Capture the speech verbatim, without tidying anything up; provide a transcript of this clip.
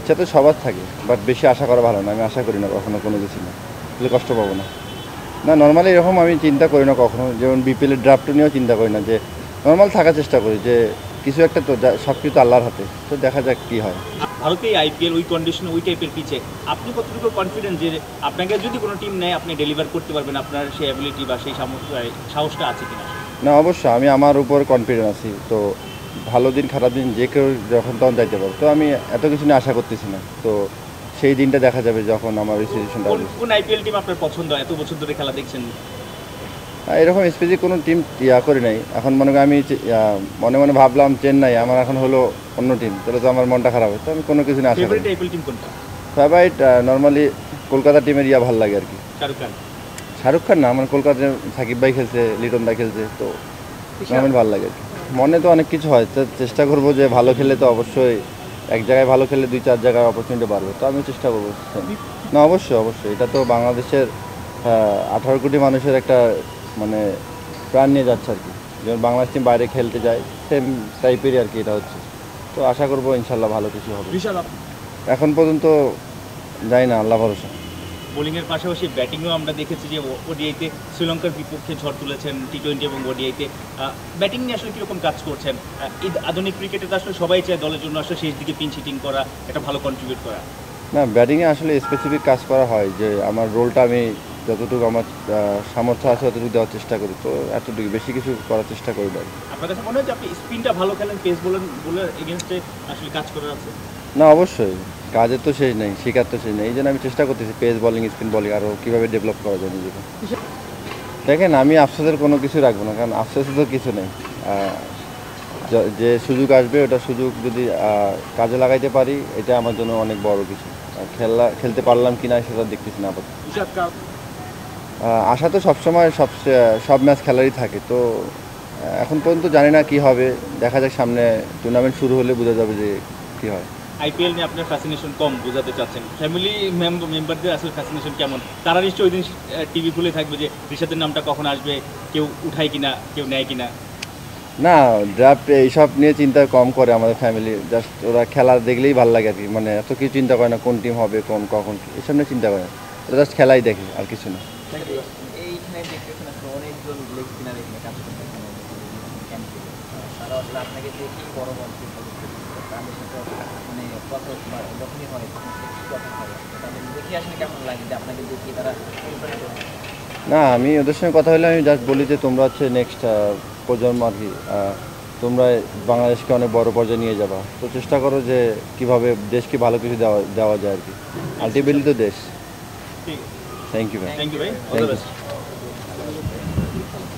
ইচ্ছা তো সবার থাকে, বাট বেশি আশা করা ভালো না। আমি আশা করি না কখনো কোনো কিছু না, তাহলে কষ্ট পাবো না। না, নর্মালি এরকম আমি চিন্তা করি না কখনো, যেমন বিপিএলের ড্রাফট নিয়েও চিন্তা করি না, যে নর্মাল থাকার চেষ্টা করি, যে কিছু একটা তো সব কিছু আল্লাহর হাতে, তো দেখা যাক কী হয়। ভারতে আইপিএল ওই কন্ডিশনে ওই টাইপের পিচে আপনি কতটুকু কনফিডেন্ট যে আপনাকে যদি কোনো টিম নেয় আপনি ডেলিভার করতে পারবেন, আপনার সেই অ্যাবিলিটি বা সেই সাহসটা আছে কিনা? না, অবশ্যই আমি আমার উপর কনফিডেন্ট আছি। তো ভালো দিন খারাপ দিন যে কেউ যখন তখন যাইতে পারে, তো আমি এত কিছু নিয়ে আশা করতেছি না। তো সেই দিনটা দেখা যাবে যখন আমার ওই সিচুয়েশনটা হবে। কোন আইপিএল টিম আপনার পছন্দ, এত বছর ধরে খেলা দেখছেন? এরকম স্পেসিফিক কোনো টিম ইয়া করি নাই। এখন মনে করি আমি মনে মনে ভাবলাম চেন্নাই, আমার এখন হলো অন্য টিম, তাহলে তো আমার মনটা খারাপ হয়। তো আমি কোনো কিছু নিয়ে আশা করি। ফেভারিট আইপিএল টিম কোনটা? ফেভারিট নর্মালি কলকাতা টিমের ইয়া ভালো লাগে আর কি। শাহরুখ খান? শাহরুখ খান না, আমার কলকাতার সাকিব ভাই খেলছে, লিটন ভাই খেলছে, তো নর্মালি ভালো লাগে আর কি। মনে তো অনেক কিছু হয়, তো চেষ্টা করবো যে ভালো খেলে তো অবশ্যই এক জায়গায় ভালো খেলে দুই চার জায়গায় অপরচুনিটি বাড়বে, তো আমি চেষ্টা করবো। না, অবশ্যই অবশ্যই এটা তো বাংলাদেশের আঠারো কোটি মানুষের একটা মানে প্রাণ নিয়ে যাচ্ছে আর কি। যেমন বাংলাদেশ টিম বাইরে খেলতে যায়, সেম টাইপেরই আর কি এটা হচ্ছে। তো আশা করবো ইনশাল্লাহ ভালো কিছু হবে। এখন পর্যন্ত যাই না, আল্লাহ ভরসা। বোলিংয়ের পাশাপাশি ব্যাটিংও আমরা দেখেছি যে ওডিআইতে শ্রীলঙ্কার বিপক্ষে ঝড় তুলেছেন, টি টোয়েন্টি এবং ওডিআইতে ব্যাটিং নিয়ে আসলে কীরকম কাজ করছেন? এই আধুনিক ক্রিকেটে তো আসলে সবাই চায় দলের জন্য আসলে শেষ দিকে পিন হিটিং করা, এটা ভালো কন্ট্রিবিউট করা। না, ব্যাটিংয়ে আসলে স্পেসিফিক কাজ করা হয়, যে আমার রোলটা আমি যতটুকু আমার সামর্থ্য আছে ততটুকু দেওয়ার চেষ্টা করি, তো এতটুকু, বেশি কিছু করার চেষ্টা করি না। আপনার কাছে মনে হয় যে আপনি স্পিনটা ভালো খেলেন, পেস বোলার বোলার এগেনস্টে আসলে কাজ করার আছে? না, অবশ্যই কাজের তো শেষ নেই, শেখার তো শেষ নেই। এই জন্য আমি চেষ্টা করতেছি পেস বলিং, স্পিন বলিং আরও কীভাবে ডেভেলপ করা যায় নিজেকে। দেখেন, আমি আফসোসের কোনো কিছু রাখবো না, কারণ আফসোসের তো কিছু নেই। যে সুযোগ আসবে, ওটা সুযোগ যদি কাজে লাগাইতে পারি, এটা আমার জন্য অনেক বড় কিছু। খেলা খেলতে পারলাম কি না সেটা দেখতেছি না আপাতত। আশা তো সবসময় সব সব ম্যাচ খেলারই থাকে, তো এখন পর্যন্ত জানি না কি হবে, দেখা যাক সামনে টুর্নামেন্ট শুরু হলে বোঝা যাবে যে কী হয়। আইপিএল নিয়ে আপনার ফ্যাসিনেশন কম বোঝাতে চাচ্ছেন, ফ্যামিলি মেম্বারদের আসলে ফ্যাসিনেশন কেমন? তারা নিশ্চয়ই ওই দিন টিভি খুলে থাকবে যে রিশাদের নামটা কখন আসবে, কেউ উঠায় কিনা, কেউ নেয় কিনা। না, ড্রাফট এইসব নিয়ে চিন্তা কম করে আমাদের ফ্যামিলি। জাস্ট ওরা খেলা দেখলেই ভালো লাগে আর কি, মানে এত কিছু চিন্তা করে না কোন টিম হবে, কোন কখন, এসব নিয়ে চিন্তা করে না। ওরা জাস্ট খেলাই দেখে, আর কিছু না। এইখানে দেখতেছেন আসলে অনেকজন লেগ স্পিনার এখানে কাজ করতেছেন, তারা আসলে আপনাকে দেখেই বড় মঞ্চে তাদের সাথে মানে কথা যখনই হয় তখন কি কথা হয়, তাদের দেখে আসলে কেমন লাগে যে আপনাকে দেখি তারা অনুপ্রাণিত হয়? না, আমি ওদের সঙ্গে কথা হলে আমি জাস্ট বলি যে তোমরা হচ্ছে নেক্সট প্রজন্ম আর কি, তোমরা বাংলাদেশকে অনেক বড় পর্যায়ে নিয়ে যাবা, তো চেষ্টা করো যে কীভাবে দেশকে ভালো কিছু দেওয়া দেওয়া যায় আর কি। আলটিমেটলি তো দেশ। থ্যাংক ইউ ভাই। থ্যাংক ইউ ভাই। Thank you.